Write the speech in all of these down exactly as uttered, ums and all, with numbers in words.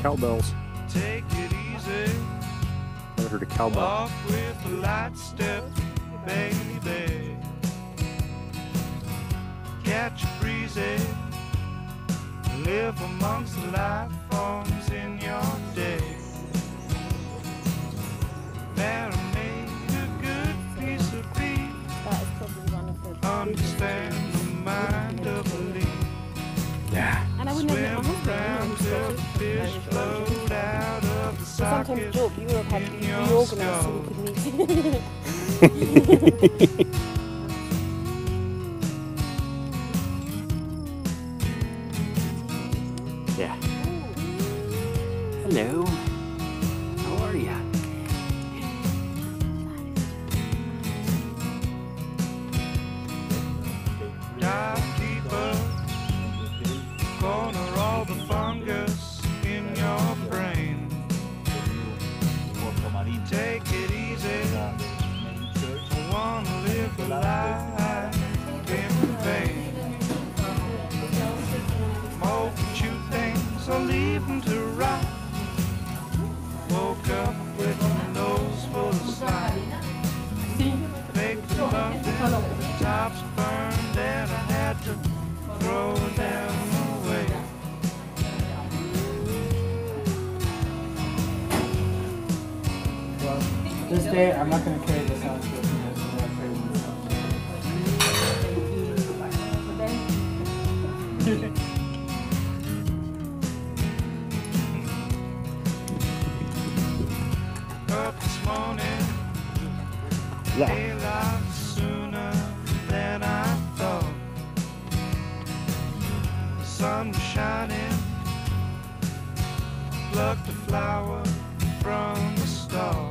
cowbells. Take it easy. I heard a cowbell. Walk with a light step, baby. Catch a breezy. Live amongst the life forms in your day. Marinate a good piece of beef. That is probably one of the Understand the mind of a leaf. Yeah. And I wouldn't have met my Round husband. till the fish float out of the socket. Sometimes Job Europe had to be in your reorganised so skull. we could meet. Yeah. Hello. How are ya? Timekeeper, corner all the fungus in your brain. Take it easy. I wanna live a life in vain. Multitude things are leaving to rot. Woke up with my nose full of slime. Baked a muffin, the tops burned, and I had to throw them away. Well, this day I'm not going to carry this out to it. Up this morning, Yeah. daylight sooner than I thought. The sun was shining, plucked a flower from the stalk.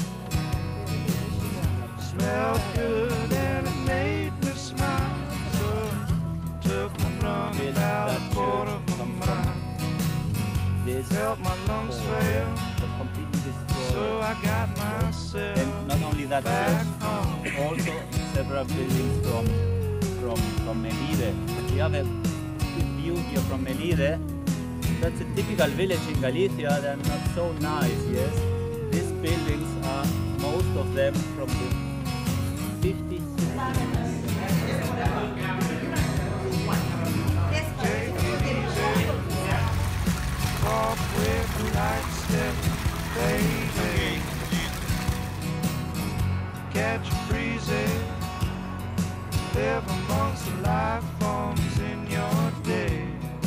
Smelled good and it made me smile. So took a run about a quarter of a mile. Felt my lungs fail, so I got myself And not only that, back home. also several buildings from from from Melide. We have a good view here from Melide. That's a typical village in Galicia. They're not so nice, yes. These buildings are most of them from the fifties. Take it easy. Walk with a light step, baby. Catch a breezy. Live amongst the life forms in your day.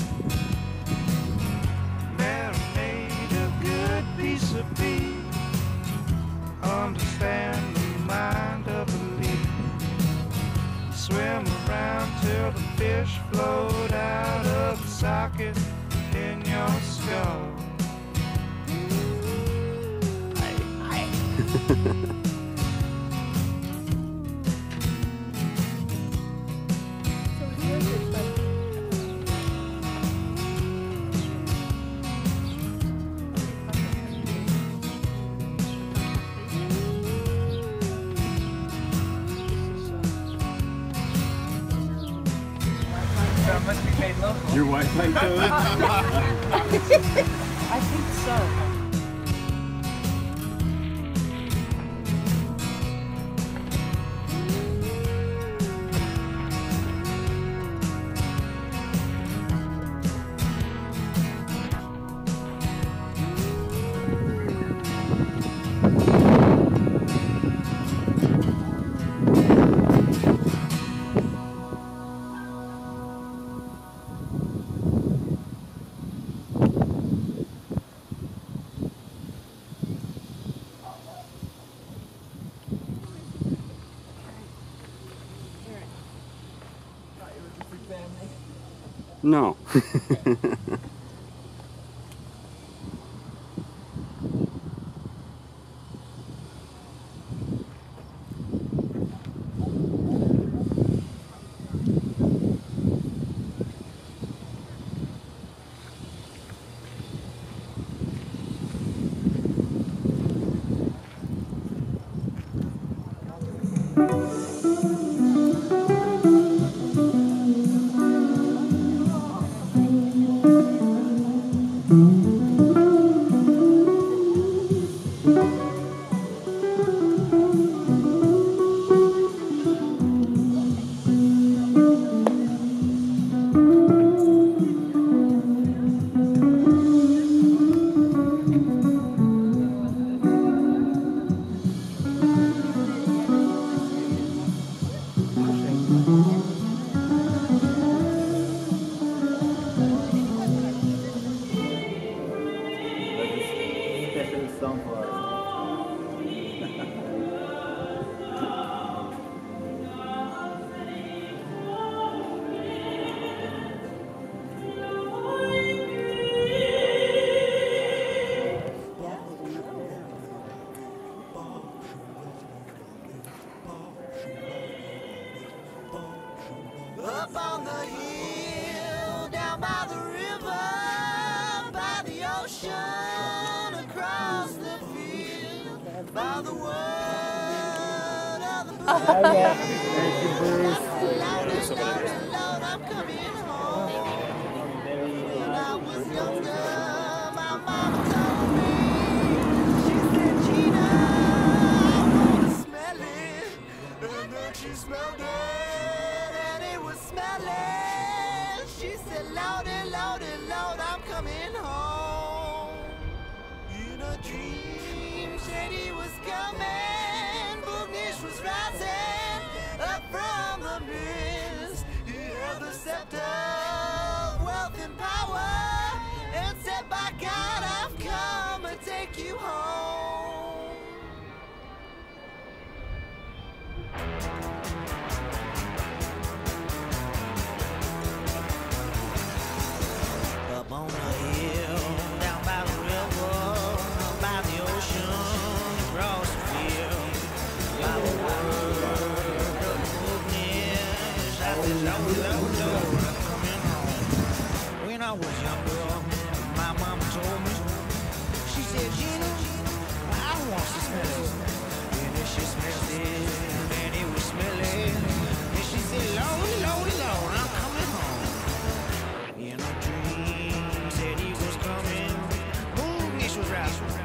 Marinate a good piece of beef. Understand the mind of a leaf. Swim around till the fish float out of the socket in your skull. Your wife might do it. I think so. No. Thank you. song for us. Up on the hill, down by the river, by the ocean, across the field, by the word of the bird. Oh, yeah. Loud and loud and loud, I'm coming home. When I was younger, my mama told me, she said, Gina, I wanna smell it. And then she smelled it. Smelling. She said, Lordy, Lordy, Lord, I'm coming home. In a dream, Shady was coming. Boognish was rising up from the mist. He held the scepter of wealth and power and said, by God, I've come to take you home. Up on the hill, down by the river, by the ocean, across the field, by the word of the booknish, I said, Lord, Lord, Lord, I'm coming home. When I was younger, my mama told me, she said, Gina, I want to smell it. And then she smelled it, and it was smelling. And she said, Lord, Lord, Lord, I'm coming home. In a dream, said he was coming. Boom, this was right.